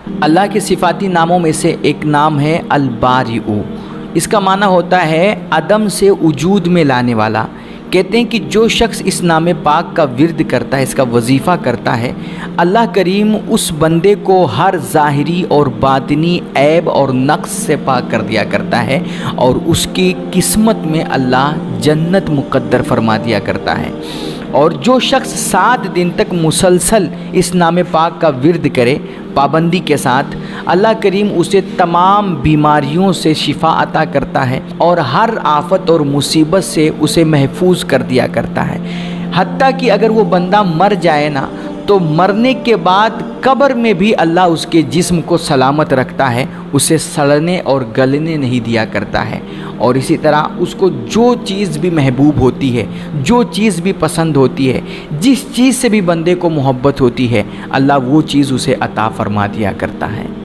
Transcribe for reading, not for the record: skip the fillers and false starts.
अल्लाह के सिफ़ाती नामों में से एक नाम है अल-बारिउ। इसका माना होता है अदम से वजूद में लाने वाला। कहते हैं कि जो शख्स इस नाम पाक का विर्द करता है, इसका वजीफ़ा करता है, अल्लाह करीम उस बंदे को हर ज़ाहिरी और बातिनी ऐब और नक़्स से पाक कर दिया करता है और उसकी किस्मत में अल्लाह जन्नत मुक़द्दर फरमा दिया करता है। और जो शख्स 7 दिन तक मुसलसल इस नाम पाक का विर्द करे पाबंदी के साथ, अल्लाह करीम उसे तमाम बीमारियों से शिफा अता करता है और हर आफत और मुसीबत से उसे महफूज कर दिया करता है। हत्ता कि अगर वो बंदा मर जाए ना, तो मरने के बाद कब्र में भी अल्लाह उसके जिस्म को सलामत रखता है, उसे सड़ने और गलने नहीं दिया करता है। और इसी तरह उसको जो चीज़ भी महबूब होती है, जो चीज़ भी पसंद होती है, जिस चीज़ से भी बंदे को मोहब्बत होती है, अल्लाह वो चीज़ उसे अता फरमा दिया करता है।